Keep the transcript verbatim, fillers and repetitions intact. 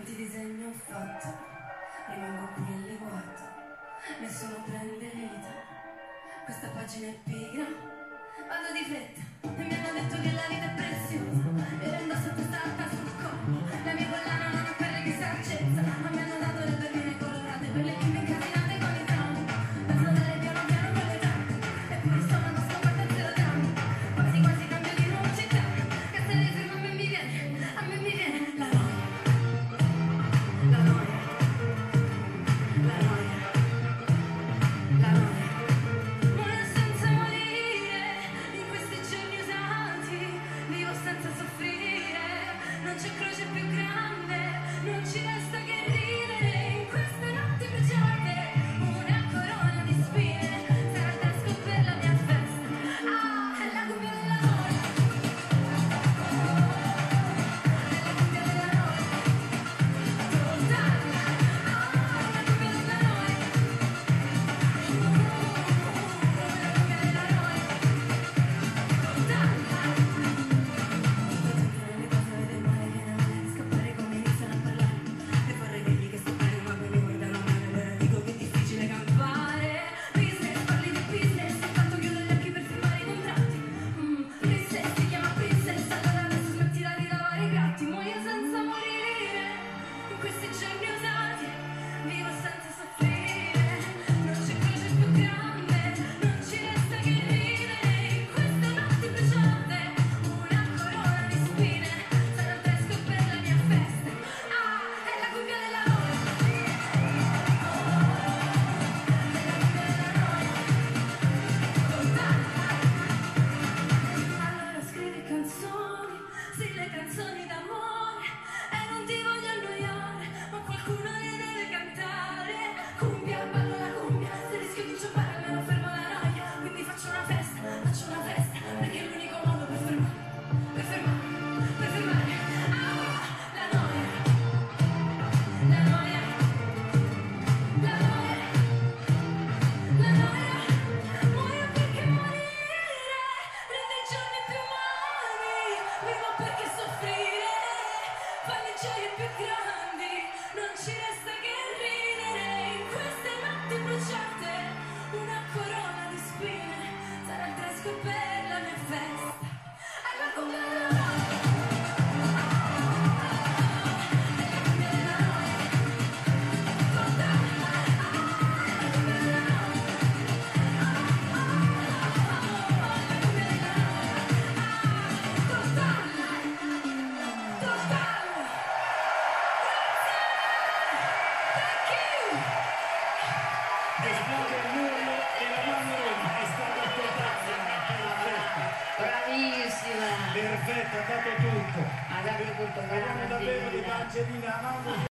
Quanti disegni ho fatto, rimango qui e li guardo, nessuno prende vita, questa pagina è pigra, vado di fretta e mi hanno detto che la vita è preziosa, e rendo sotto stata sul collo, la mia collana non ha pelle di saggezza, ma mi hanno dato le perline colorate per le bimbe incasinate con i traumi, da flodare piano piano con le tante, eppure sto andando scoperta a zero drammi, quasi quasi cambio di nuova città, che se ne ferma a me mi viene, a me mi viene la noia. La noia, la noia, la noia, muoio senza morire, in questi giorni usati, vivo senza soffrire, non c'è croce più grande, non ci resta che ridere, in queste notti bruciate, una corona di spine, sarà il tasco per la mia festa, ah, è la cuffia della noia, è la cuffia della noia, totale. Sì, le canzoni d'amore, e non ti voglio annoiare, ma qualcuno le deve cantare. Cumbia, ballo la cumbia, se rischio di inciampare almeno fermo la noia. Quindi faccio una festa, faccio una festa, perché è l'unico modo per fermare, per fermare, per fermare. Ah, la noia, la noia, la noia, la noia. Muoio perché morire rende i giorni più umani. Vivo perché soffrire fa le gioie più grandi, non ci resta che ridere in queste notti bruciate, una corona di spine sarà il fresco per la mia festa, è la cumbia della noia, è la cumbia della noia, totale, è la cumbia della noia, è la cumbia della noia, totale. Esplode il muro e la mano è stata totale, perfetta. Bravissima! Perfetta, ha dato tutto. Ha dato tutto, Parliamo davvero di Angelina. Angelina Mango.